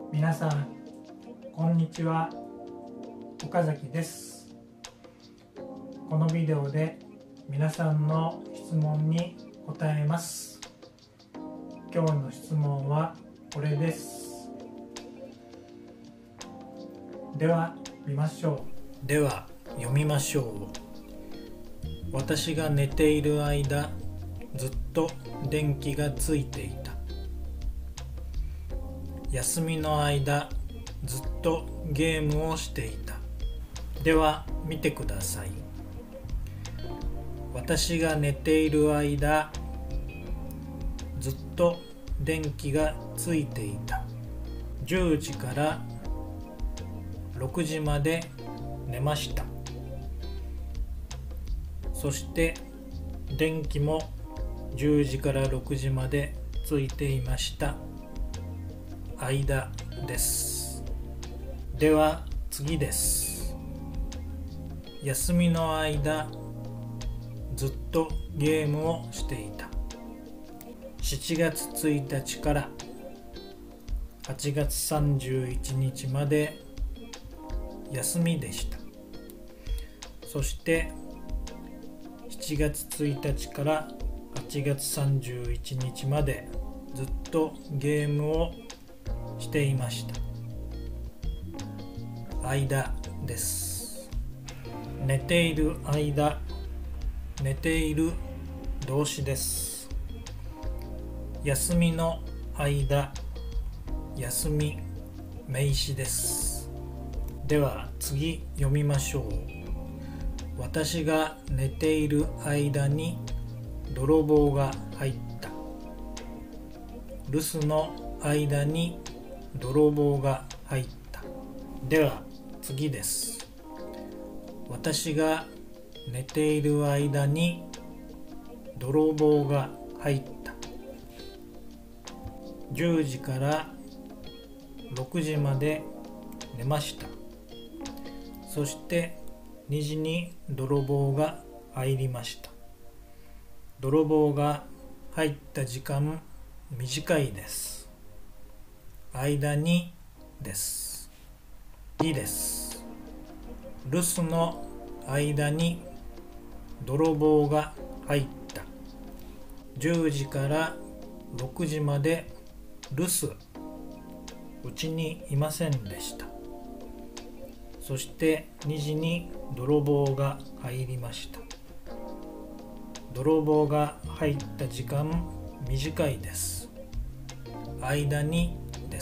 皆さんこんにちは、岡崎です。このビデオで皆さんの質問に答えます。今日の質問はこれです。では見ましょう。では読みましょう。私が寝ている間、ずっと電気がついていた。休みの間、ずっとゲームをしていた。では見てください。私が寝ている間、ずっと電気がついていた。10時から6時まで寝ました。そして電気も10時から6時までついていました。間です。では次です。休みの間、ずっとゲームをしていた。7月1日から8月31日まで休みでした。そして7月1日から8月31日までずっとゲームをしていました。間です。寝ている間、寝ている動詞です。休みの間、休み名詞です。では次読みましょう。私が寝ている間に泥棒が入った。留守の間に泥棒が入った。では次です。私が寝ている間に泥棒が入った。10時から6時まで寝ました。そして2時に泥棒が入りました。泥棒が入った時間短いです。間にです。2です。留守の間に泥棒が入った。10時から6時まで留守、うちにいませんでした。そして2時に泥棒が入りました。泥棒が入った時間短いです。間にです。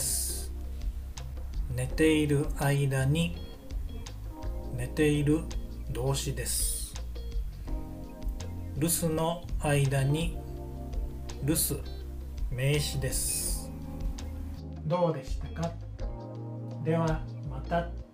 寝ている間に、寝ている動詞です。留守の間に、留守名詞です。どうでしたか？ではまた。